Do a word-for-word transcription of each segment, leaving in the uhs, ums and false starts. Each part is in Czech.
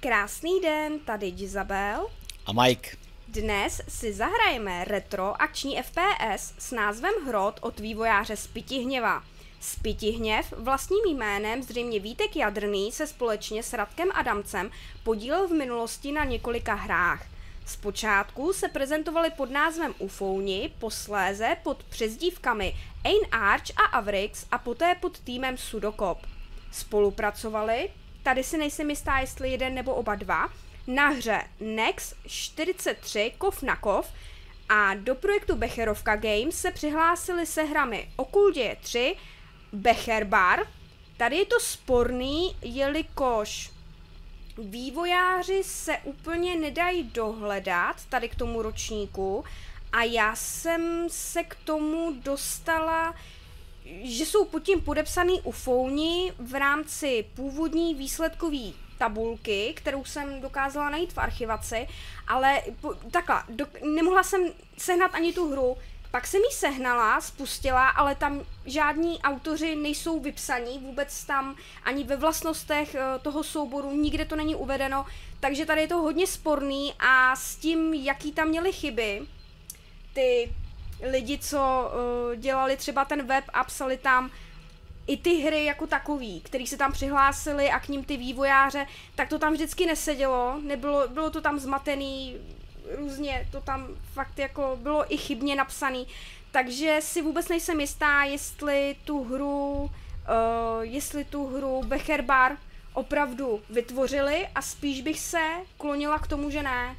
Krásný den, tady Isabel a Mike. Dnes si zahrajeme retro akční F P S s názvem Hrot od vývojáře Spytihněva. Spytihněv vlastním jménem zřejmě Vítek Jadrný se společně s Radkem Adamcem podílel v minulosti na několika hrách. Zpočátku se prezentovali pod názvem Ufouni, posléze pod přezdívkami Ain Arch a Avrix a poté pod týmem Sudokop. Spolupracovali, tady si nejsem jistá, jestli jeden nebo oba dva, na hře Nex čtyřicet tři Kov na Kov a do projektu Becherovka Games se přihlásili se hrami Okulděje tři, Becher Bar. Tady je to sporný, jelikož vývojáři se úplně nedají dohledat tady k tomu ročníku a já jsem se k tomu dostala, že jsou pod tím podepsaný Ufouni v rámci původní výsledkové tabulky, kterou jsem dokázala najít v archivaci, ale po, takhle, do, nemohla jsem sehnat ani tu hru, pak jsem ji sehnala, spustila, ale tam žádní autoři nejsou vypsaní, vůbec tam ani ve vlastnostech toho souboru, nikde to není uvedeno, takže tady je to hodně sporný a s tím, jaký tam měli chyby, ty lidi, co uh, dělali třeba ten web a psali tam i ty hry jako takový, který se tam přihlásili a k ním ty vývojáře, tak to tam vždycky nesedělo, nebylo, bylo to tam zmatený, různě to tam fakt jako bylo i chybně napsaný, takže si vůbec nejsem jistá, jestli tu hru, uh, jestli tu hru Becher Bar opravdu vytvořili a spíš bych se klonila k tomu, že ne.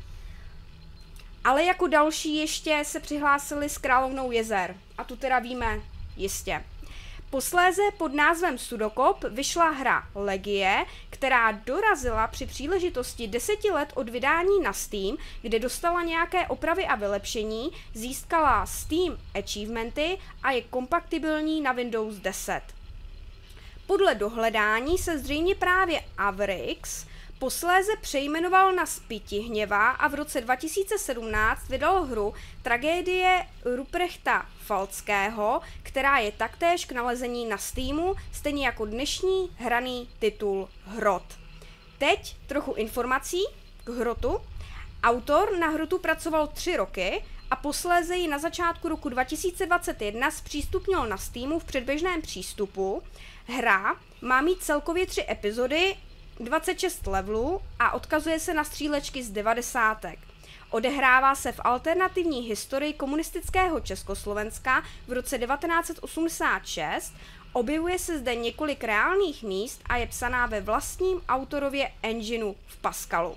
Ale jako další ještě se přihlásili s Královnou jezer a tu teda víme jistě. Posléze pod názvem Sudokop vyšla hra Legie, která dorazila při příležitosti deseti let od vydání na Steam, kde dostala nějaké opravy a vylepšení, získala Steam achievementy a je kompatibilní na Windows deset. Podle dohledání se zřejmě právě Avrix posléze přejmenoval na Spytihněva a v roce dva tisíce sedmnáct vydal hru Tragédie Ruprechta Falckého, která je taktéž k nalezení na Steamu, stejně jako dnešní hraný titul Hrot. Teď trochu informací k Hrotu. Autor na Hrotu pracoval tři roky a posléze ji na začátku roku dva tisíce dvacet jedna zpřístupnil na Steamu v předběžném přístupu. Hra má mít celkově tři epizody, dvacet šest levelů a odkazuje se na střílečky z devadesátek. Odehrává se v alternativní historii komunistického Československa v roce devatenáct set osmdesát šest, objevuje se zde několik reálných míst a je psaná ve vlastním autorově engineu v Pascalu.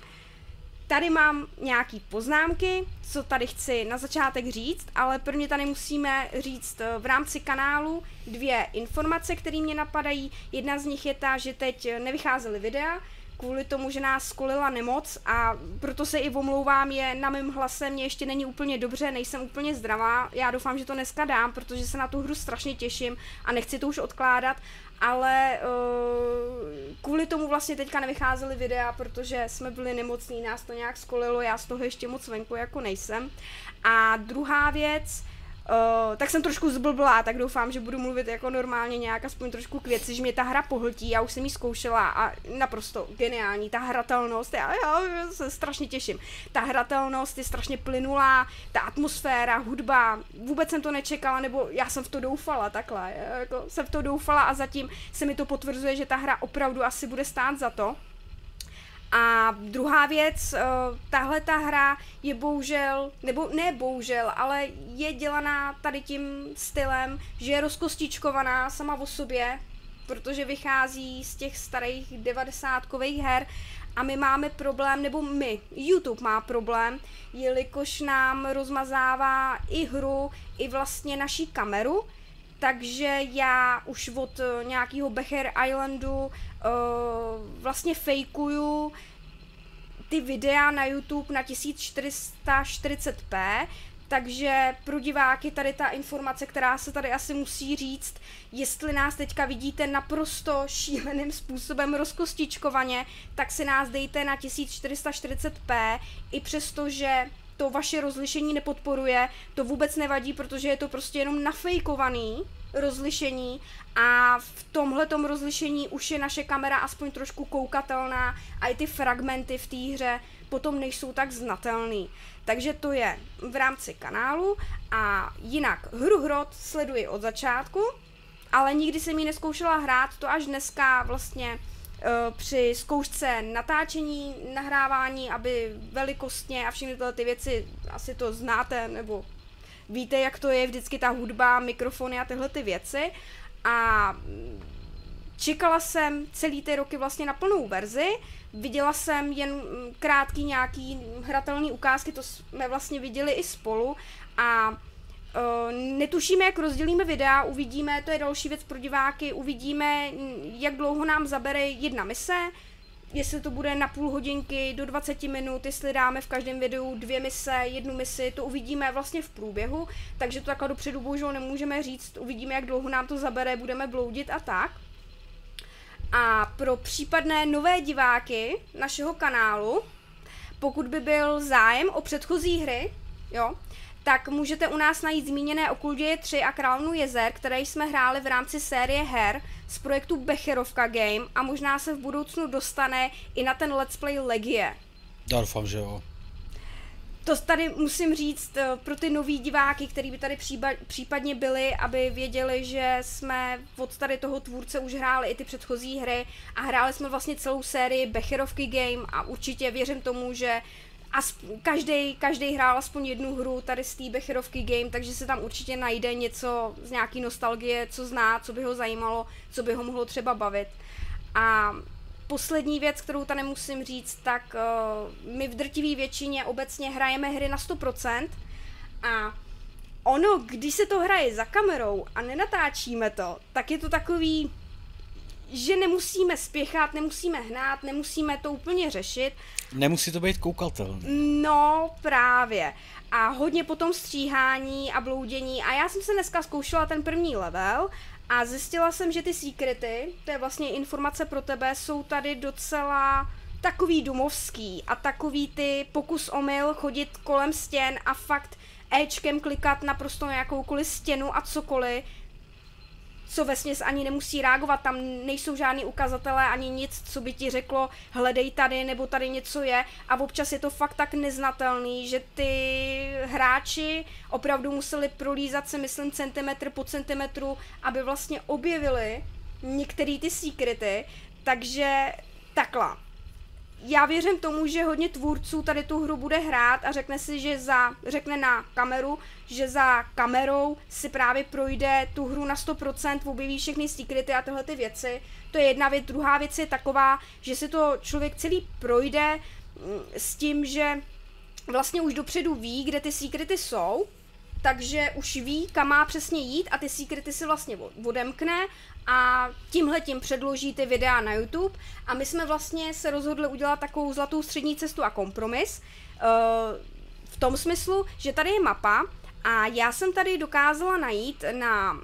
Tady mám nějaký poznámky, co tady chci na začátek říct, ale prvně tady musíme říct v rámci kanálu dvě informace, které mě napadají. Jedna z nich je ta, že teď nevycházely videa, kvůli tomu, že nás skolila nemoc a proto se i omlouvám, je na mém hlase, mě ještě není úplně dobře, nejsem úplně zdravá, já doufám, že to dneska dám, protože se na tu hru strašně těším a nechci to už odkládat, ale uh, kvůli tomu vlastně teďka nevycházely videa, protože jsme byli nemocní, nás to nějak skolilo, já z toho ještě moc venku jako nejsem. A druhá věc, Uh, tak jsem trošku zblblá, tak doufám, že budu mluvit jako normálně nějak aspoň trošku k věci, že mě ta hra pohltí, já už jsem ji zkoušela a naprosto geniální, ta hratelnost, já, já se strašně těším, ta hratelnost je strašně plynulá, ta atmosféra, hudba, vůbec jsem to nečekala, nebo já jsem v to doufala, takhle, jako jsem v to doufala a zatím se mi to potvrzuje, že ta hra opravdu asi bude stát za to. A druhá věc, tahle ta hra je bohužel, nebo ne bohužel, ale je dělaná tady tím stylem, že je rozkostičkovaná sama o sobě, protože vychází z těch starých devadesátkových her a my máme problém, nebo my, YouTube má problém, jelikož nám rozmazává i hru, i vlastně naší kameru, takže já už od nějakého Becher Islandu uh, vlastně fejkuju ty videa na YouTube na tisíc čtyři sta čtyřicet p, takže pro diváky tady ta informace, která se tady asi musí říct, jestli nás teďka vidíte naprosto šíleným způsobem rozkostičkovaně, tak si nás dejte na tisíc čtyři sta čtyřicet p, i přesto, že to vaše rozlišení nepodporuje, to vůbec nevadí, protože je to prostě jenom nafejkovaný, rozlišení a v tomhletom rozlišení už je naše kamera aspoň trošku koukatelná a i ty fragmenty v té hře potom nejsou tak znatelný. Takže to je v rámci kanálu a jinak hru Hrot sleduji od začátku, ale nikdy jsem ji neskoušela hrát, to až dneska vlastně uh, při zkoušce natáčení, nahrávání, aby velikostně a všechny tyhle ty věci, asi to znáte, nebo víte, jak to je vždycky ta hudba, mikrofony a tyhle ty věci. A čekala jsem celý ty roky vlastně na plnou verzi, viděla jsem jen krátký nějaký hratelný ukázky, to jsme vlastně viděli i spolu a uh, netušíme, jak rozdělíme videa, uvidíme, to je další věc pro diváky, uvidíme, jak dlouho nám zabere jedna mise, jestli to bude na půl hodinky do dvacet minut, jestli dáme v každém videu dvě mise, jednu misi, to uvidíme vlastně v průběhu, takže to takhle dopředu bohužel nemůžeme říct, uvidíme, jak dlouho nám to zabere, budeme bloudit a tak. A pro případné nové diváky našeho kanálu, pokud by byl zájem o předchozí hry, jo, tak můžete u nás najít zmíněné Okulděje tři a Královnu jezer, které jsme hráli v rámci série her z projektu Becherovka Game a možná se v budoucnu dostane i na ten Let's Play Legie. Já doufám, že jo. To tady musím říct pro ty nový diváky, kteří by tady případně byli, aby věděli, že jsme od tady toho tvůrce už hráli i ty předchozí hry a hráli jsme vlastně celou sérii Becherovky Game a určitě věřím tomu, že každý, každý hrál aspoň jednu hru tady z té Becherovky Game, takže se tam určitě najde něco z nějaký nostalgie, co zná, co by ho zajímalo, co by ho mohlo třeba bavit. A poslední věc, kterou tady musím říct, tak uh, my v drtivé většině obecně hrajeme hry na sto procent a ono, když se to hraje za kamerou a nenatáčíme to, tak je to takový, že nemusíme spěchat, nemusíme hnát, nemusíme to úplně řešit. Nemusí to být koukatelné. No právě. A hodně potom stříhání a bloudění a já jsem se dneska zkoušela ten první level a zjistila jsem, že ty secrety, to je vlastně informace pro tebe, jsou tady docela takový domovský a takový ty pokus omyl chodit kolem stěn a fakt Ečkem klikat naprosto na jakoukoliv stěnu a cokoliv, co vesměs ani nemusí reagovat, tam nejsou žádný ukazatele ani nic, co by ti řeklo hledej tady nebo tady něco je a občas je to fakt tak neznatelný, že ty hráči opravdu museli prolízat si myslím centimetr po centimetru, aby vlastně objevili některé ty secrety, takže takhle. Já věřím tomu, že hodně tvůrců tady tu hru bude hrát a řekne si, že za, řekne na kameru, že za kamerou si právě projde tu hru na sto procent, objeví všechny secrety a tyhle ty věci. To je jedna věc. Druhá věc je taková, že si to člověk celý projde s tím, že vlastně už dopředu ví, kde ty secrety jsou, takže už ví, kam má přesně jít a ty secrety si vlastně odemkne a tímhletím předloží ty videa na YouTube a my jsme vlastně se rozhodli udělat takovou zlatou střední cestu a kompromis v tom smyslu, že tady je mapa a já jsem tady dokázala najít na,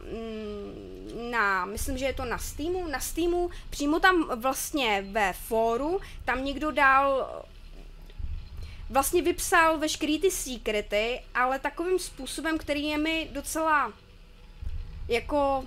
na myslím, že je to na Steamu, na Steamu, přímo tam vlastně ve fóru, tam někdo dal vlastně vypsal veškerý ty secrety, ale takovým způsobem, který je mi docela jako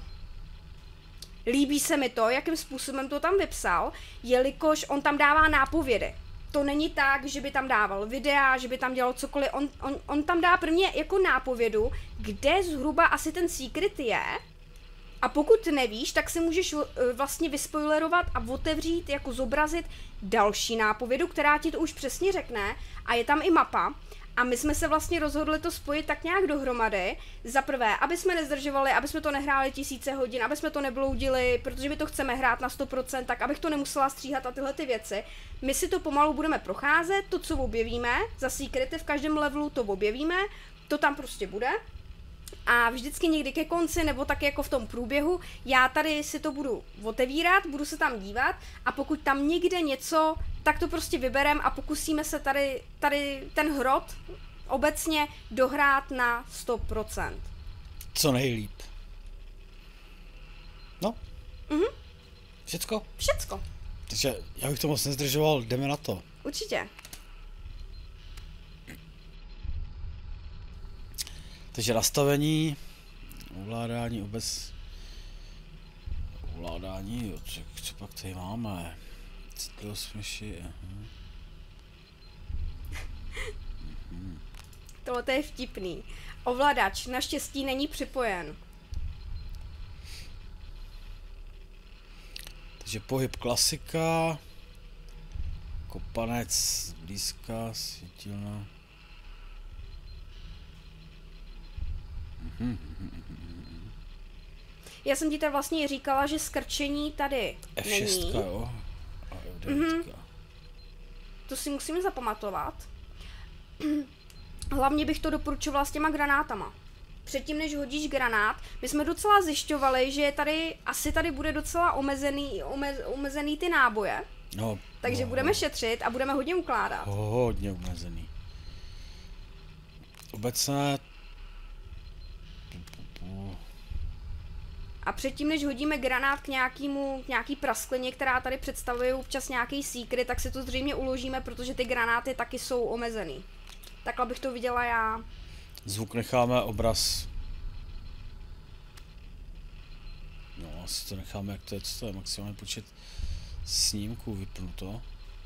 líbí se mi to, jakým způsobem to tam vypsal, jelikož on tam dává nápovědy. To není tak, že by tam dával videa, že by tam dělal cokoliv, on, on, on tam dá prvně jako nápovědu, kde zhruba asi ten secret je. A pokud nevíš, tak si můžeš vlastně vyspoilerovat a otevřít, jako zobrazit další nápovědu, která ti to už přesně řekne a je tam i mapa. A my jsme se vlastně rozhodli to spojit tak nějak dohromady. Za prvé, aby jsme nezdržovali, aby jsme to nehráli tisíce hodin, aby jsme to nebloudili, protože my to chceme hrát na sto procent, tak abych to nemusela stříhat a tyhle ty věci. My si to pomalu budeme procházet, to, co objevíme, za secrety v každém levelu to objevíme, to tam prostě bude. A vždycky někdy ke konci, nebo tak jako v tom průběhu, já tady si to budu otevírat, budu se tam dívat a pokud tam někde něco, tak to prostě vyberem a pokusíme se tady, tady ten hrot obecně dohrát na sto procent. Co nejlíp. No. Mhm. Všecko? Všecko. Takže já bych to moc nezdržoval, jdeme na to. Určitě. Takže nastavení, ovládání, obec, ovládání, jo, co, co pak tady máme? Citlivost myši, aha. Mhm. Tohle to je vtipný. Ovladač naštěstí není připojen. Takže pohyb klasika, kopanec blízka, světilna. Mhm, mhm, mhm. Já jsem ti tady vlastně říkala, že skrčení tady F šest, není. jo. A F devět. Mhm. To si musíme zapamatovat. Hlavně bych to doporučovala s těma granátama. Předtím, než hodíš granát, my jsme docela zjišťovali, že tady, asi tady bude docela omezený, ome, omezený ty náboje. No, Takže no, budeme šetřit a budeme hodně ukládat. hodně omezený. Obecně... A předtím, než hodíme granát k nějakému, k nějaký prasklině, která tady představuje občas nějaký secret, tak si to zřejmě uložíme, protože ty granáty taky jsou omezený. Takhle bych to viděla já. Zvuk necháme, obraz... No, asi to necháme, jak to je, co to je, maximální počet snímků vypnuto.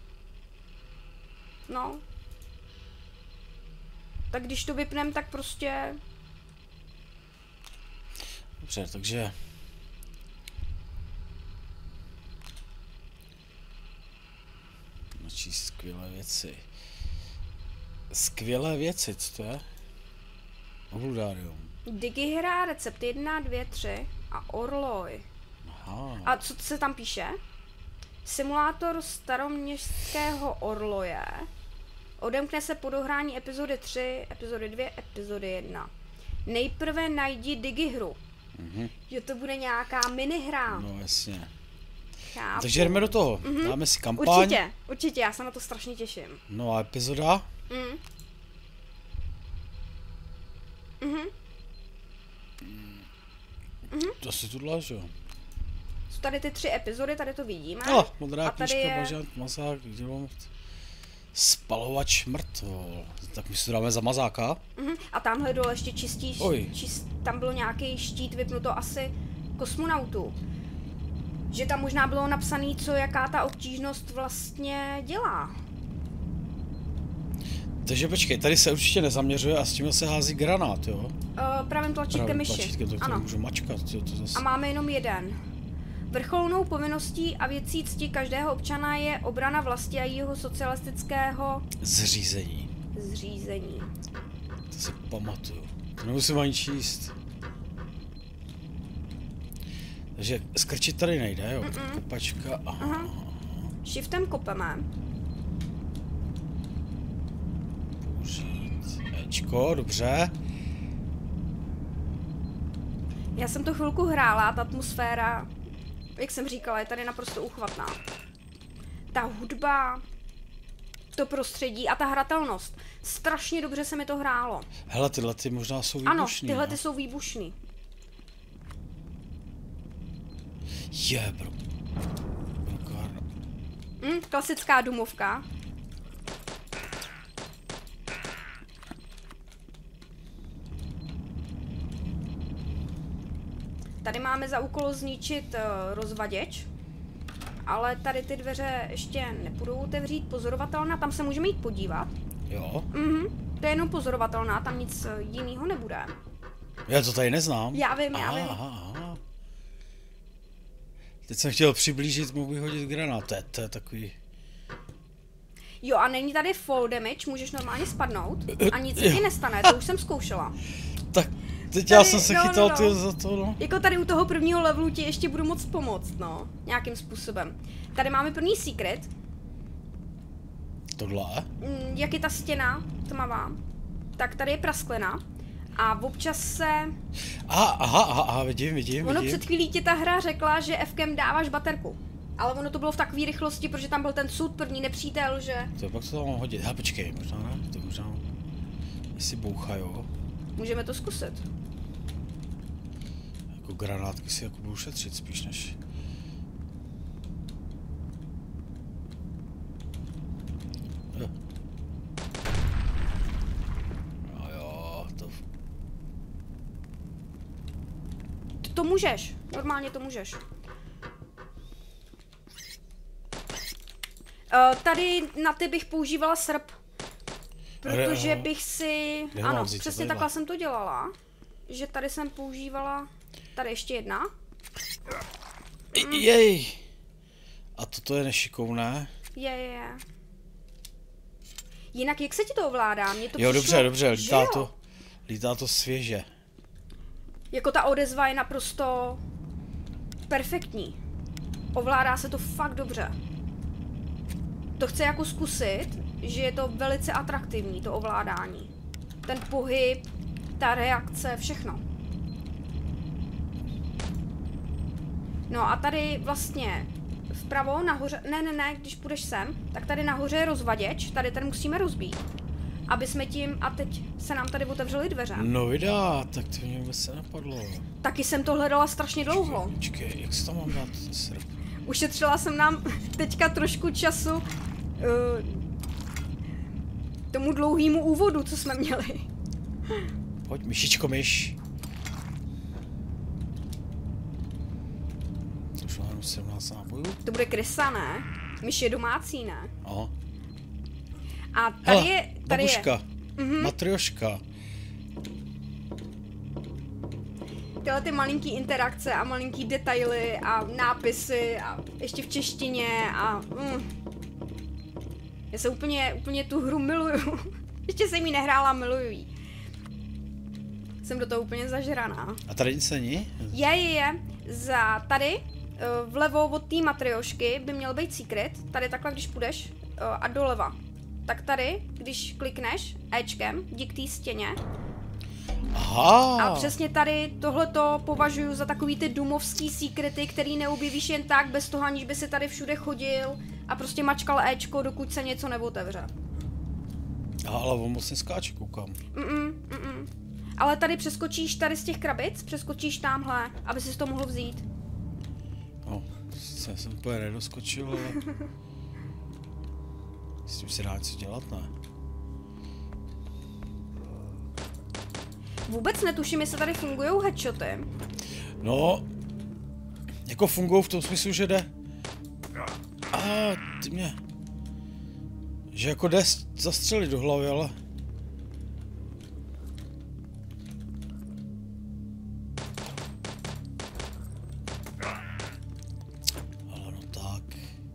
No. Tak když to vypnem, tak prostě... Dobře, takže... Načíst skvělé věci. Skvělé věci, co to je? Obludarium. Digihra, recept jedna, dva, tři a Orloj. Aha. A co se tam píše? Simulátor staroměstského orloje. Odemkne se po dohrání epizody tři, epizody dvě, epizody jedna. Nejprve najdi digihru. Mhm. Jo, to bude nějaká minihra. No jasně. Chápu. Takže jdeme do toho. Mhm. Dáme si kampaň. Určitě, určitě, já se na to strašně těším. Nová epizoda. Mm. Mhm. Mhm. To si tuhle, že jo? Jsou tady ty tři epizody, tady to vidíme. No, modrá A tady knížka, je- bažant, mazák, dělám... Spalovač mrtvol. Tak my si to dáme za mazáka. Mhm. A tamhle dole ještě čistí, Oj. čist, tam byl nějaký štít vypnuto asi kosmonautů. Že tam možná bylo napsané, co jaká ta obtížnost vlastně dělá. Takže počkej, tady se určitě nezaměřuje a s tím se hází granát, jo? Uh, pravým tlačítkem Pravým myši. tlačítkem, to Ano. můžu mačkat, jo, to zase... A máme jenom jeden. Vrcholnou povinností a věcí cti každého občana je obrana vlasti a jeho socialistického Zřízení. zřízení. To si pamatuju. To nemusím ani číst. Takže skrčit tady nejde, jo? Mm-mm. Kopačka, aha. Aha. Shiftem kopeme. Použít Ečko, dobře. Já jsem to chvilku hrála, ta atmosféra, jak jsem říkala, je tady naprosto uchvatná. Ta hudba, to prostředí a ta hratelnost. Strašně dobře se mi to hrálo. Hele, tyhle ty možná jsou Ano, výbušný, tyhle no? ty jsou výbušný. Je, bro. Brokárna. Hm, klasická dumovka. Tady máme za úkol zničit uh, rozvaděč, ale tady ty dveře ještě nepůjdou otevřít. Pozorovatelná, tam se můžeme jít podívat. Jo. Mhm, to je jenom pozorovatelná, tam nic jiného nebude. Já to tady neznám. Já vím, já aha, vím. Aha, aha. Teď jsem chtěl přiblížit, mohu vyhodit granát. To je, to je takový... Jo, a není tady fall damage, můžeš normálně spadnout a nic se Jo. ti nestane, to už jsem zkoušela. Tak, teď Tady- já jsem se no, no, chytal no. ty za to, no. Jako tady u toho prvního levelu ti ještě budu moc pomoct, no, nějakým způsobem. Tady máme první secret, Tohle? mm, jak je ta stěna tmavá, tak tady je prasklina a občas se, Aha, aha, aha, aha, vidím, vidím, ono vidím. před chvílí ti ta hra řekla, že Fkem dáváš baterku. Ale ono to bylo v takové rychlosti, protože tam byl ten soud, první nepřítel, že To pak to tam mám hodit. Ha, počkej, možná ne, to možná... Jestli bouchajou. můžeme to zkusit. Jako granátky si jako budu šetřit spíš než... Jo. No jo, to... To, to můžeš, normálně to můžeš. Uh, tady na ty bych používala srp. Protože bych si... Kde ano, vzít, přesně takhle jsem to dělala. Že tady jsem používala... Tady ještě jedna. Mm. Jej! A toto je nešikovné? Je, je, je. Jinak jak se ti to ovládá? Mně to jo, přišlo, dobře, dobře, lítá jo? to, lítá to svěže. Jako ta odezva je naprosto perfektní. Ovládá se to fakt dobře. To chce jako zkusit, že je to velice atraktivní, to ovládání. Ten pohyb, ta reakce, všechno. No a tady vlastně vpravo nahoře, ne, ne, ne, když půjdeš sem, tak tady nahoře je rozvaděč, tady ten musíme rozbít. Aby jsme tím, a teď se nám tady otevřely dveře. No vydá, tak to mě vůbec se napadlo. Taky jsem to hledala strašně dlouho. Počkej, jak se tam mám dát srp? Ušetřila jsem nám teďka trošku času uh, tomu dlouhému úvodu, co jsme měli. Pojď, myšičko, myš. Což mám sedmnáct nábojů? To bude krysa, ne? Myš je domácí, ne? Aha. A tady Hele, je... Tady babuška, je. Mhm. matrioška. Tyhle ty malinký interakce a malinký detaily a nápisy a ještě v češtině a... Mm. Já se úplně, úplně tu hru miluju. Ještě jsem ji nehrála, miluju ji. Jsem do toho úplně zažraná. A tady nic není? Je, je, je. Za tady, vlevo od té matriošky by měl být secret. Tady takhle, když půjdeš a doleva. Tak tady, když klikneš Ečkem, dík té stěně. Aha. A přesně tady tohleto považuji za takový ty dumovský secrety, který neobjevíš jen tak, bez toho, aniž by si tady všude chodil a prostě mačkal Ečko, dokud se něco neotevře. Aha, ale on moc neskáče, koukám. Mm-mm, mm-mm. Ale tady přeskočíš tady z těch krabic, přeskočíš tamhle, aby si to mohl vzít. No, sice jsem úplně nedoskočil, ale... S tím se dá něco dělat, ne? Vůbec netuším, jestli tady fungují headshoty. No, jako fungují v tom smyslu, že jde... A ty mě... Že jako jde zastřelit do hlavy, ale... Ale no tak...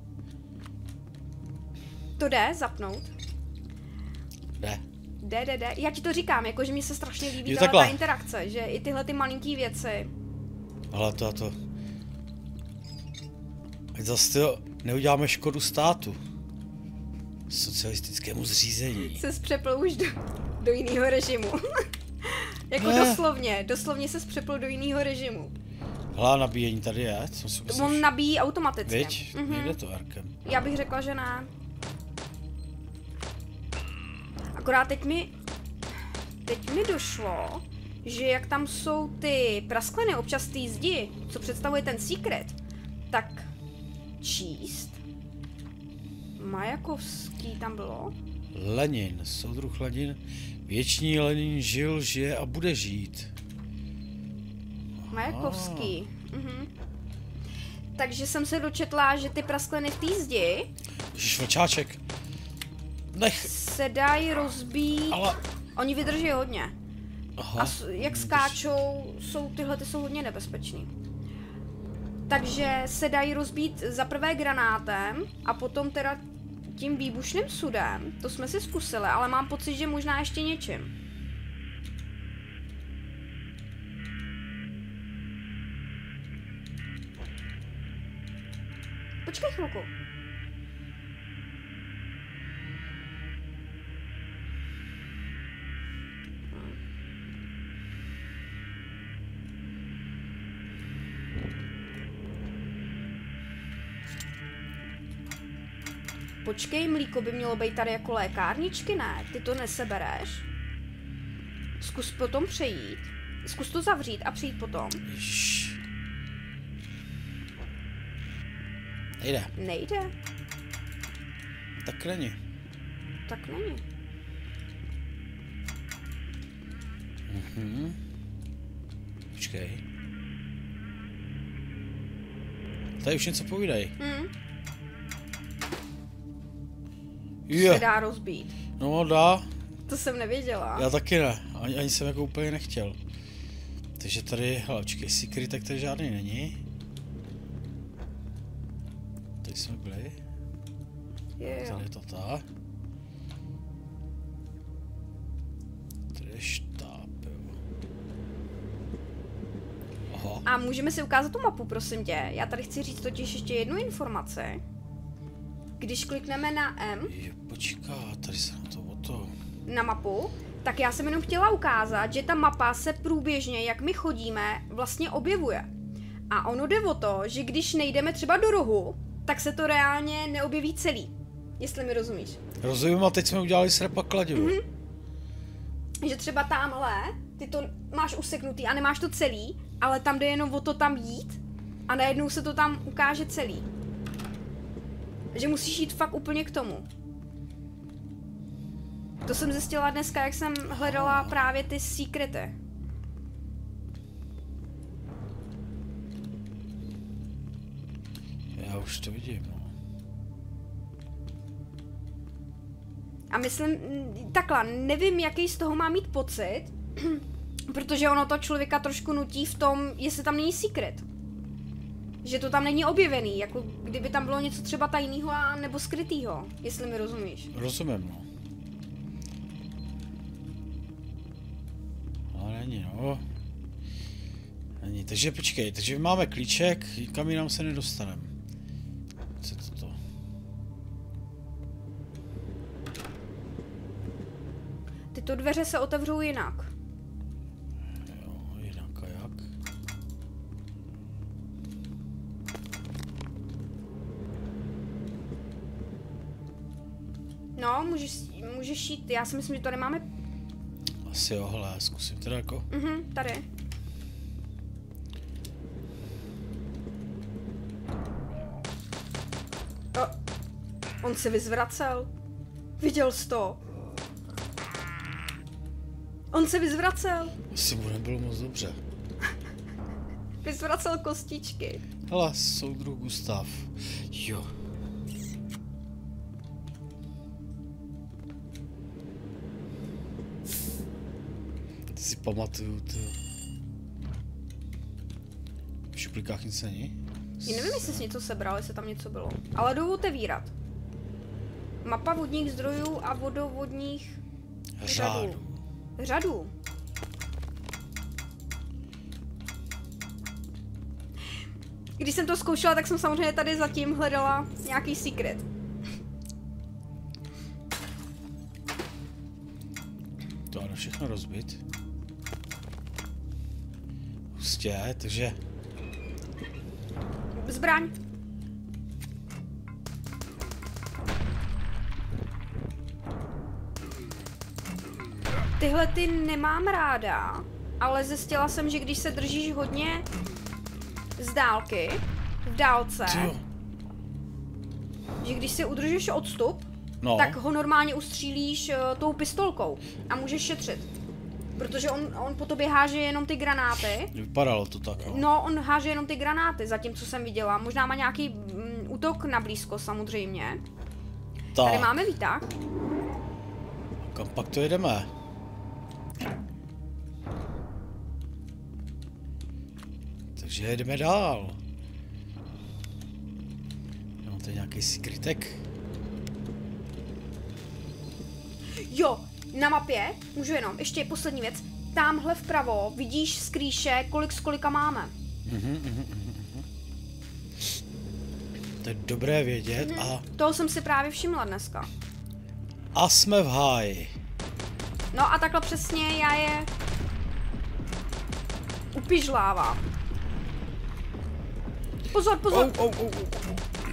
To jde zapnout? Jde. Jde, jde, jde. Já ti to říkám, jako že mi se strašně líbí Jo, ta takhle. interakce, že i tyhle ty malinký věci. Ale to a to... Ať zase to neuděláme škodu státu. Socialistickému zřízení. Se přepl už do, do jiného režimu. Jako Ne. doslovně, doslovně se přepl do jiného režimu. Hele, nabíjení tady je, co si myslíš? On nabíjí automaticky. Viď? Mhm. Nejde to Arkem. Já bych řekla, že ne. Akorát teď mi, teď mi došlo, že jak tam jsou ty praskliny občas té zdi, co představuje ten secret, tak číst. Majakovský tam bylo? Lenin, soudruh Lenin. Věčný Lenin žil, žije a bude žít. Majakovský. Mhm. Takže jsem se dočetla, že ty praskliny v té zdi Ježiš, vlčáček. Nech. se dají rozbít. Ale... Oni vydrží hodně. Aha. A s- jak skáčou, jsou tyhle ty jsou hodně nebezpečný. Takže se dají rozbít za prvé granátem a potom teda tím výbušným sudem. To jsme si zkusili, ale mám pocit, že možná ještě něčím. Počkej chvilku. Počkej, mlíko by mělo být tady jako lékárničky, ne? Ty to nesebereš? Zkus potom přejít. Zkus to zavřít a přijít potom. Ježiš. Nejde. Nejde. Tak není. Tak není. Mhm. Počkej. Tady už něco povídej. Hm. Je. Se dá rozbít. No dá. To jsem nevěděla. Já taky ne. Ani, ani jsem jako úplně nechtěl. Takže tady, hele, počkej, secret, tak tady žádný není. Tady jsme byli. Je, jo. Tady je tata. Tady je štáb, jo. Aha. A můžeme si ukázat tu mapu, prosím tě. Já tady chci říct totiž ještě jednu informaci. Když klikneme na M, Jo, počká, tady se na to o to. na mapu, tak já jsem jenom chtěla ukázat, že ta mapa se průběžně, jak my chodíme, vlastně objevuje. A ono jde o to, že když nejdeme třeba do rohu, tak se to reálně neobjeví celý. Jestli mi rozumíš. Rozumím, a teď jsme udělali srpa kladivu. Mm-hmm. Že třeba tamhle, ty to máš useknutý a nemáš to celý, ale tam jde jenom o to tam jít a najednou se to tam ukáže celý. Že musíš jít fakt úplně k tomu. To jsem zjistila dneska, jak jsem hledala právě ty secrety. Já už to vidím, no. A myslím, takhle, nevím, jaký z toho má mít pocit, protože ono to člověka trošku nutí v tom, jestli tam není secret. Že to tam není objevený, jako kdyby tam bylo něco třeba tajného a nebo skrytýho, jestli mi rozumíš. Rozumím, no. Ale není, no. Není, takže počkej, takže máme klíček, kam jinam se nedostaneme. Co je to? Tyto dveře se otevřou jinak. Jo, jinak a jak? No, můžeš, můžeš jít, já si myslím, že tady máme... Asi jo, hele, zkusím teda jako... Mhm, tady. O, on se vyzvracel. Viděl jsi to? On se vyzvracel. Asi mu nebylo moc dobře. Vyzvracel kostičky. Hele, soudruh Gustav. Jo. Ty si pamatuju, to. V šuplikách nic není? Já nevím, jestli jsi něco sebral, jestli tam něco bylo. Ale jdu otevírat. Mapa vodních zdrojů a vodovodních Řádu. Řadu. Když jsem to zkoušela, tak jsem samozřejmě tady zatím hledala nějaký secret. To ano, všechno rozbit. Hustě, takže... Zbraň. Tyhle ty nemám ráda, ale zjistila jsem, že když se držíš hodně z dálky, v dálce, Tyjo. že když si udržíš odstup, No. tak ho normálně ustřílíš uh, tou pistolkou a můžeš šetřit. Protože on, on po tobě háže jenom ty granáty. Vypadalo to tak, no. No, on háže jenom ty granáty, zatím co jsem viděla. Možná má nějaký mm, útok na blízko samozřejmě. Tak. Tady máme výtah. Kam pak to jedeme? Takže jedeme dál. Mám tady nějaký secretek. Jo, na mapě, můžu jenom, ještě poslední věc. Támhle vpravo vidíš z kříže, kolik z kolika máme. Mhm, mhm, mhm. To je dobré vědět Mhm. a... Toho jsem si právě všimla dneska. A jsme v háji. No a takhle přesně já je upižlávám. Pozor, pozor. Oh, oh, oh, oh.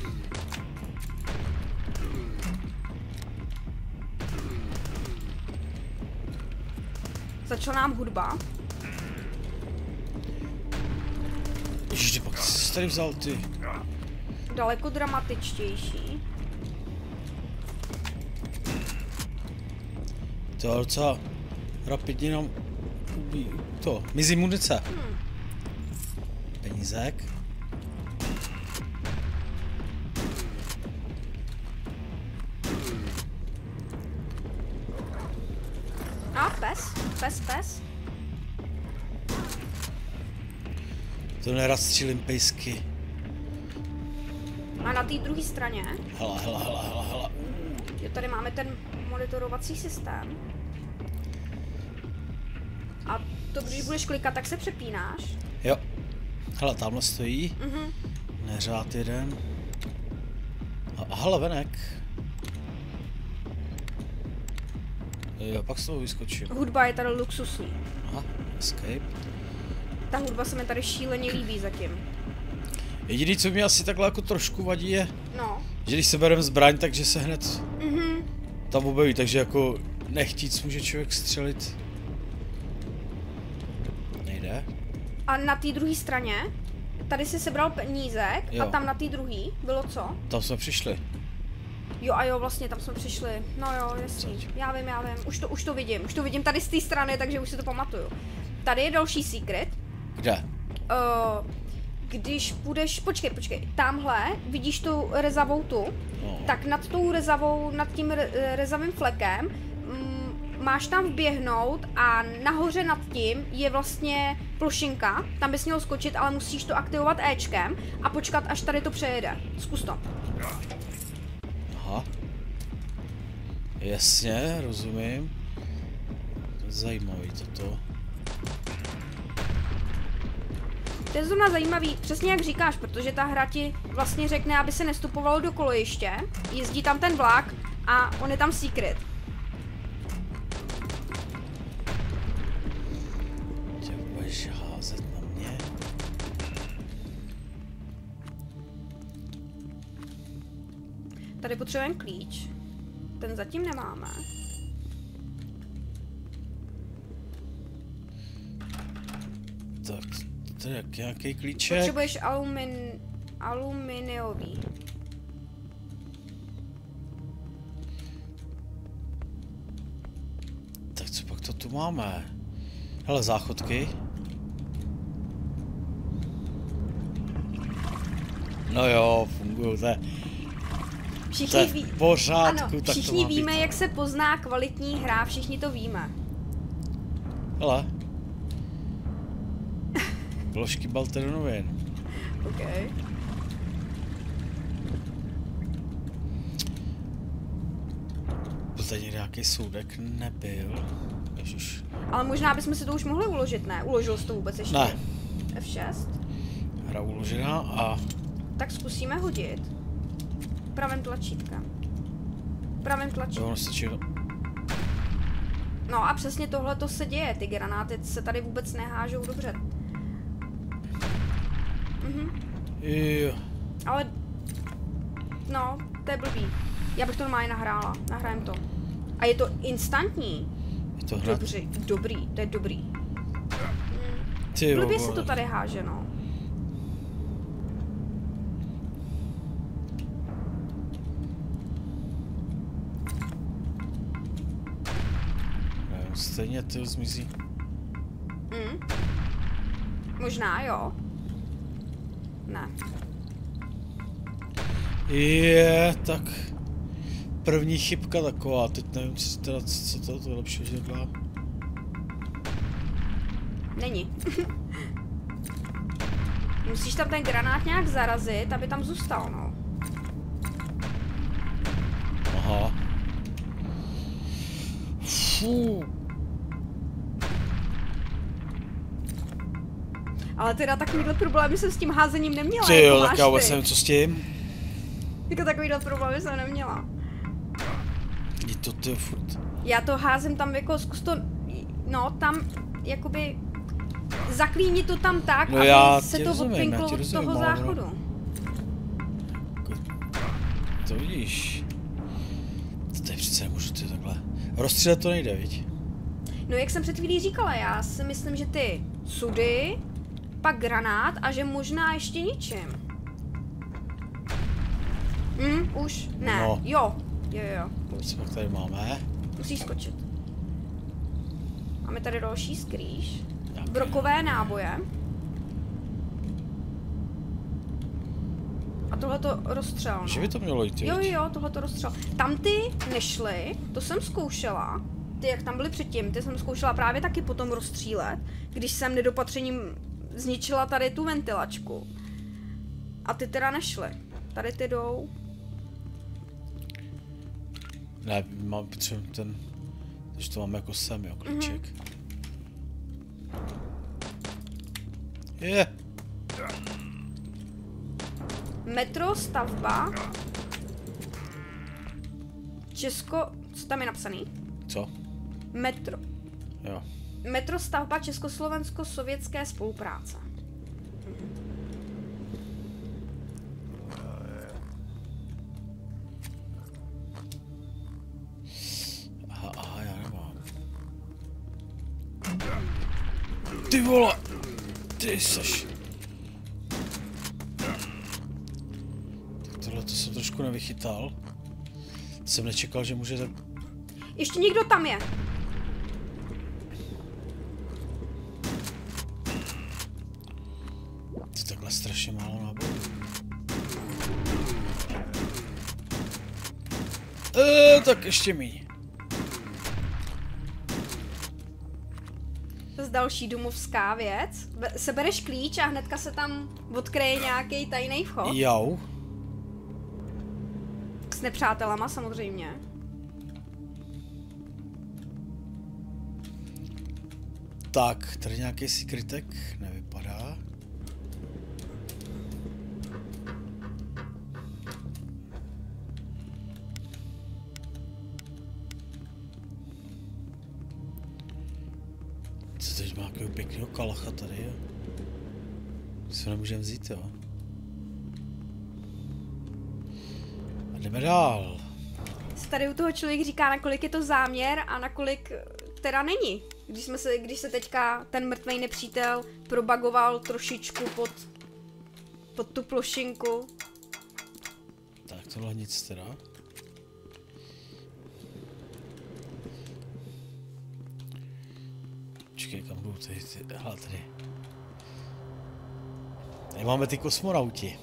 Začala nám hudba. Ježiš, pak jsi tady vzal ty. Daleko dramatičtější. To je docela rapidně nám ubí to. Mizí munice. Hmm. Penízek. pes, pes. To nerad střílím pejsky. A na té druhé straně, Hele, hele, hele, hele, hele. jo, tady máme ten monitorovací systém. A to, když budeš klikat, tak se přepínáš. Jo. Hele, tamhle stojí. Mhm. Neřád jeden. A hele, venek. Jo, pak z toho vyskočím. Hudba je tady luxusní. Aha, escape. Ta hudba se mi tady šíleně líbí zatím. Jediný, co mi asi takhle jako trošku vadí, je, No. že když se bereme zbraň, takže se hned Mhm. tam objeví, takže jako nechtíc může člověk střelit. Nejde? A na té druhé straně, tady si sebral penízek Jo. a tam na té druhé bylo co? Tam jsme přišli. Jo a jo, vlastně tam jsme přišli. No jo, jasný. Já vím, já vím. Už to, už to vidím. Už to vidím tady z té strany, takže už si to pamatuju. Tady je další secret. Kde? Uh, když půjdeš, počkej, počkej, tamhle vidíš tu rezavou tu, No. tak nad tou rezavou, nad tím re, rezavým flekem mm, máš tam vběhnout a nahoře nad tím je vlastně plošinka, tam bys měl skočit, ale musíš to aktivovat Ečkem a počkat, až tady to přejede. Zkus to. Aha. Jasně, rozumím. To je zajímavý toto. To je zrovna zajímavý, přesně jak říkáš, protože ta hra ti vlastně řekne, aby se nestupovalo do kolejiště, jezdí tam ten vlak a on je tam secret. Tě budeš házet na mě? Tady potřebujeme klíč, ten zatím nemáme. Tak, to je jak nějaký klíček. Potřebuješ alumin, aluminiový. Tak co pak to tu máme? Hele, záchodky. No jo, fungují, to je, to Všichni, je ví, v pořádku, ano, tak všichni to má víme, být. jak se pozná kvalitní hra, všichni to víme. Hele. Vložky Balteronovin. OK. Byl tady někde nějaký soudek? Nebyl. Ježiš. Ale možná bychom si to už mohli uložit, ne? Uložil jsi to vůbec ještě? Ne. F šest? Hra uložená a... Tak zkusíme hodit. Pravým tlačítkem. Pravým Jo, tlačítkem. ono stačí... No a přesně tohle to se děje, ty granáty se tady vůbec nehážou dobře. Mhm. Jo. Ale... No, to je blbý. Já bych to normálně nahrála, nahrajem to. A je to instantní. Je to hned? Dobře, dobrý, to je dobrý. Mm. Ty Blbě se vole. to tady háže, no. Nevím, stejně to zmizí. Mm. Možná, jo. Ne. Je, tak... První chybka taková, teď nevím, co, teda, co to, to je lepší, že taková. Není. Musíš tam ten granát nějak zarazit, aby tam zůstal, no. Aha. Fú. Ale teda takovýhle problémy jsem s tím házením neměla. Ty jako jo, máš tak já vůbec ty. nevím, co s tím. Jako takovýhle problémy jsem neměla. Je to ty furt. Já to házím tam jako, zkus to, no tam, jakoby, zaklíni to tam tak, No aby já se ti to rozumím, odpinklo já ti od rozumím, toho ale no. záchodu. To vidíš. To tady přece nemůžu ty takhle. Rozstřílet to nejde, viď? No jak jsem před chvílí říkala, já si myslím, že ty sudy, pak granát a že možná ještě ničím. Hm, už, ne, No. jo, jo, jo, už. Co pak tady máme? Musíš skočit. Máme tady další skrýž. Nějaké- Brokové náboje. A tohle to rozstřel, Že no. by to mělo jít, Jo, viď? jo, tohle to rozstřel. Tam ty nešly, to jsem zkoušela. ty jak tam byly předtím, ty jsem zkoušela právě taky potom rozstřílet, když jsem nedopatřením zničila tady tu ventilačku. A ty teda nešly. Tady ty jdou. Ne, mám potřebuji ten, takže to mám jako sem, jo, klíček. Mm-hmm. Je. Metro stavba. Česko... Co tam je napsaný? Co? Metro. Jo. Metro stavba československo-sovětské spolupráce. Aha, aha, já nemám. Ty vole! Ty seš... Tak tohle to jsem trošku nevychytal. Jsem nečekal, že může tak... Ještě někdo tam je. To je takhle strašně málo nábojů. Eee, tak ještě míň. To je další domovská věc. Sebereš klíč a hnedka se tam odkryje nějaký tajný vchod. Jau. S nepřátelama samozřejmě. Tak, tady nějaký sekretek nevypadá. Co teď má nějakého pěkného kalacha tady, jo? Si ho nemůžeme vzít, jo? A jdeme dál. Tady u toho člověk říká, nakolik je to záměr a nakolik teda není. Když, jsme se, když se teďka ten mrtvej nepřítel probagoval trošičku pod, pod tu plošinku. Tak tohle nic teda. Počkej, kam budou tady ty... Hele, tady. Tady máme ty kosmonauti.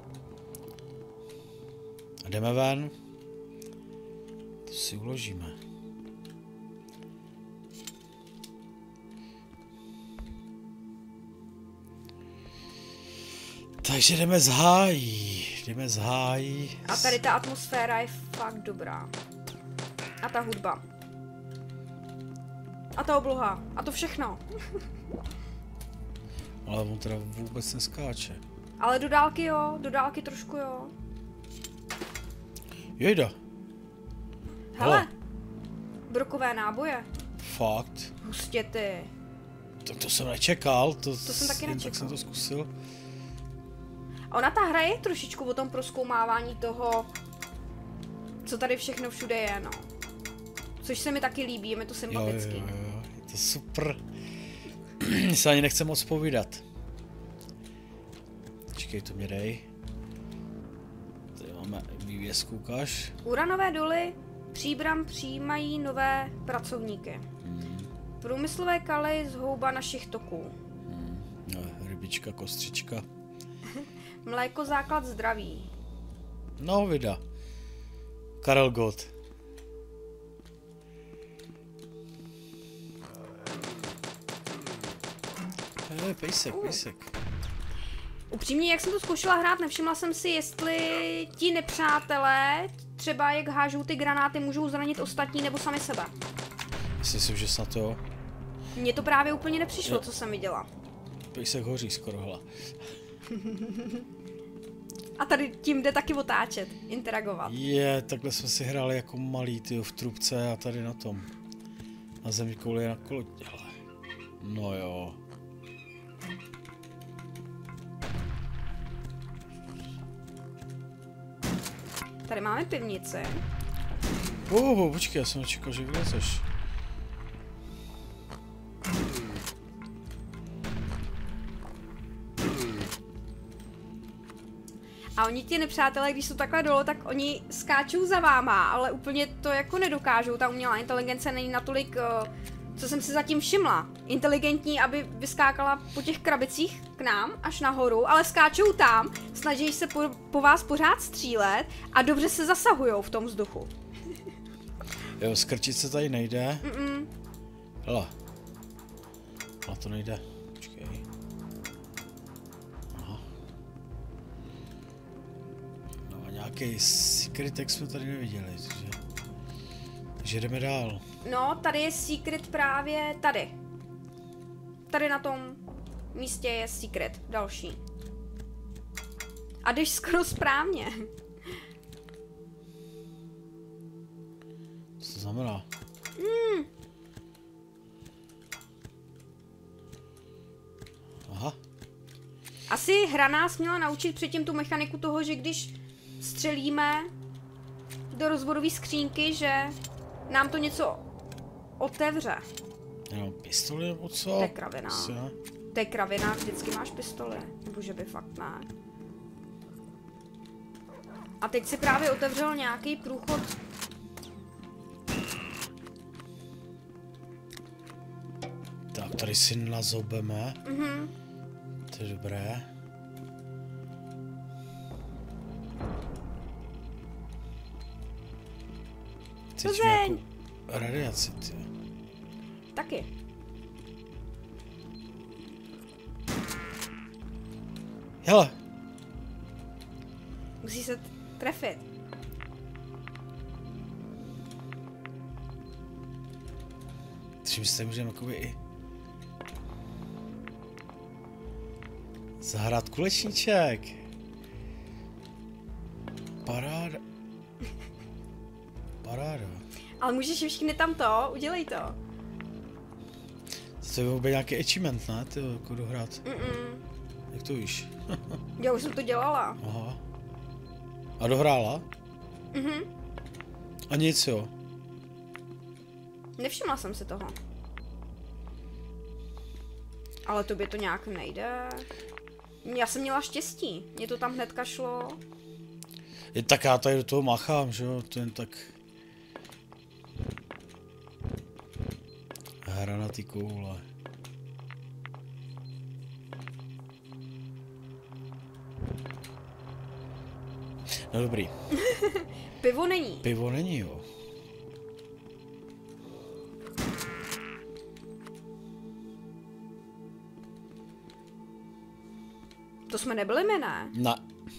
A jdeme ven. To si uložíme. Takže jdeme z hájí. Jdeme z hájí. A tady ta atmosféra je fakt dobrá. A ta hudba. A ta obloha. A to všechno. Ale on teda vůbec neskáče. Ale do dálky jo, do dálky trošku jo. Jejda. Hele. Hele. Brokové náboje. Fakt. Hustě ty. To, to jsem nečekal. To, To jsem taky jen nečekal. Tak jsem to zkusil. A ona ta hra je trošičku o tom prozkoumávání toho, co tady všechno všude je, no. Což se mi taky líbí, je mi to sympatický. Jo, jo, jo, je to super. Se ani nechce moc povídat. Čekej, to mě dej. Tady máme vývězku, ukáž. Uranové doly Příbram přijímají nové pracovníky. Hmm. Průmyslové kaly zhouba našich toků. Hmm. No, rybička, kostřička. Mléko základ zdraví. No, vida. Karel Gott. Hej, pejsek, pejsek. Upřímně, jak jsem to zkoušela hrát, nevšimla jsem si, jestli ti nepřátelé, třeba jak hážou ty granáty, můžou zranit ostatní nebo sami sebe. Myslím si, že snad to jo. Mně to právě úplně nepřišlo, Je. co jsem viděla. Pejsek hoří skoro, hla. A tady tím jde taky otáčet, interagovat. Je, takhle jsme si hráli jako malý, tyjo, v trubce a tady na tom. Na zemi kouli na kolo. Hele. No jo. Tady máme pivnici. Oh, počkej, já jsem nečekal, že vylezeš. A oni ti nepřátelé, když jsou takhle dole, tak oni skáčou za váma, ale úplně to jako nedokážou. Ta umělá inteligence není natolik, co jsem si zatím všimla, inteligentní, aby vyskákala po těch krabicích k nám až nahoru, ale skáčou tam, snaží se po, po vás pořád střílet a dobře se zasahujou v tom vzduchu. Jo, skrčit se tady nejde. Mm-mm. Hele. A to nejde. Počkej. Aha. No a nějaký secret jsme tady neviděli, takže... Takže jdeme dál. No, tady je secret právě tady. Tady na tom místě je secret další. A jdeš skoro správně. Co to znamená? Hmm. Aha. Asi hra nás měla naučit předtím tu mechaniku toho, že když střelíme do rozvodové skřínky, že nám to něco otevře. Jenom pistoli nebo co? To je kravina. Asi ne. To je kravina, vždycky máš pistoli. Nebo že by fakt ne. A teď si právě otevřel nějaký průchod. Tak, tady si nazobeme. Mhm. To je dobré. Cítím nějakou radiaci, ty. Taky. Hele. Musí se trefit. Takže my se tady můžeme jakoby i zahrát kulečníček. Paráda. Paráda. Ale můžeš všichni tam to, udělej to. To by byl nějaký achievement, ne? Ty jako dohrát. Mm-mm. Jak to víš? Já už jsem to dělala. Aha. A dohrála? Mhm. A nic, jo. Nevšimla jsem si toho. Ale tobě to nějak nejde. Já jsem měla štěstí. Mně to tam hnedka šlo. Je tak já tady do toho machám, že jo? To jen tak... Hra na ty koule. No dobrý. Pivo není. Pivo není, jo. To jsme nebyli my, ne? Na.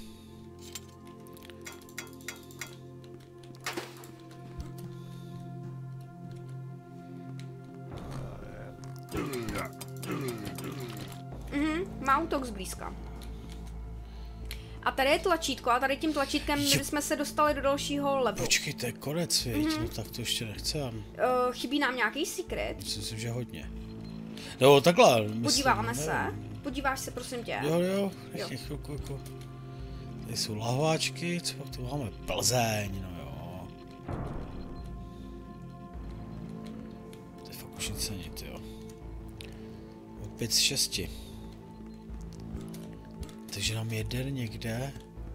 Mhm, má útok zblízka. A tady je tlačítko a tady tím tlačítkem Jo. jsme se dostali do dalšího levelu. Počkej, to je konec, viď? Mhm. No tak to ještě nechcem. Uh, chybí nám nějaký secret. Myslím, že hodně. No takhle, myslím, Podíváme nevím. se. Podíváš se, prosím tě. Jo, jo, Jo. nech chvilku, jako. Tady jsou lahváčky, co pak tu máme? Plzeň, no jo. To je fakt už nic nic, jo. Pět z šesti. Takže nám jeden někde.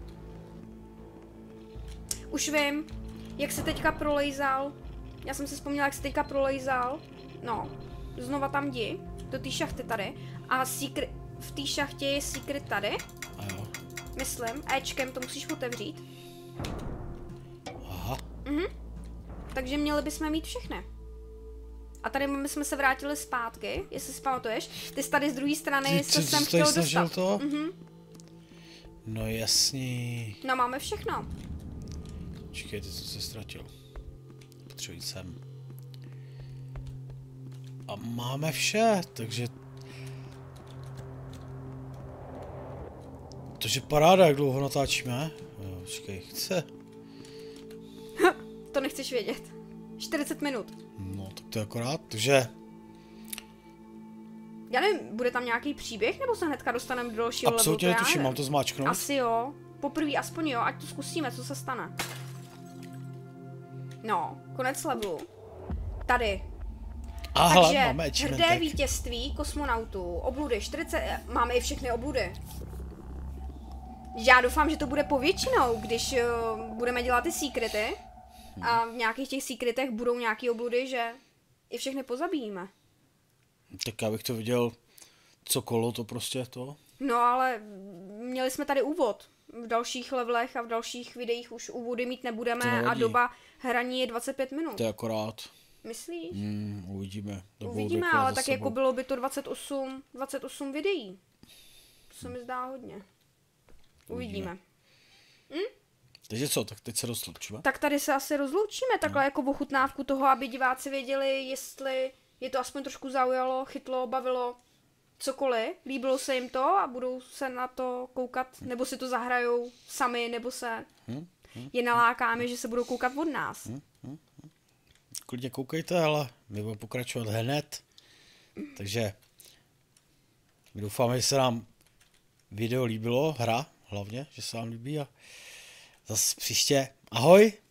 Už vím, jak se teďka prolejzal. Já jsem si vzpomněla, jak se teďka prolejzal. No, znova tam jdi, do té šachty tady. A secret, v té šachtě je secret tady, A jo. myslím. Ečkem to musíš otevřít. Aha. Mhm. Takže měli bychom mít všechny. A tady my jsme se vrátili zpátky, jestli si pamatuješ. Ty jsi tady z druhé strany, Ty, jestli ty jsem jsi tady chtěl snažil dostat. to? Mhm. No jasný. No máme všechno. Čekej, ty co se ztratil. Potřebuji sem. A máme vše, takže... Takže paráda, jak dlouho natáčíme. Jo, počkej, chce. To nechceš vědět. čtyřicet minut. No, tak to je akorát, takže... Já nevím, bude tam nějaký příběh, nebo se hnedka dostaneme do dalšího levelu? Absolutně to já netuším, nevím. mám to zmáčknout? Asi jo. Poprvé aspoň jo, ať to zkusíme, co se stane. No, konec levelu. Tady. Aha, Takže máme hrdé achievementek. vítězství kosmonautů, obludy čtyřicet, máme i všechny obludy. Já doufám, že to bude povětšinou, když uh, budeme dělat ty secrety a v nějakých těch secretech budou nějaký obludy, že i všechny pozabijíme. Tak já bych to viděl, co kolo to prostě to. No ale měli jsme tady úvod. V dalších levelech a v dalších videích už úvody mít nebudeme a doba hraní je dvacet pět minut. To je akorát. Myslíš? Hmm, uvidíme. Uvidíme, ale tak jako bylo by to dvacet osm, dvacet osm videí. To se mi zdá hodně. Uvidíme. Uvidíme. Hm? Takže co, tak teď se rozloučíme? Tak tady se asi rozloučíme, takhle no. Jako ochutnávku toho, aby diváci věděli, jestli je to aspoň trošku zaujalo, chytlo, bavilo, cokoliv. Líbilo se jim to a budou se na to koukat, hm. nebo si to zahrajou sami, nebo se hm. Hm. je nalákáme, že se budou koukat od nás. Hm. Hm. Klidně koukejte, ale my budeme pokračovat hned. Takže my doufáme, že se nám video líbilo, hra hlavně, že se vám líbí a zase příště ahoj.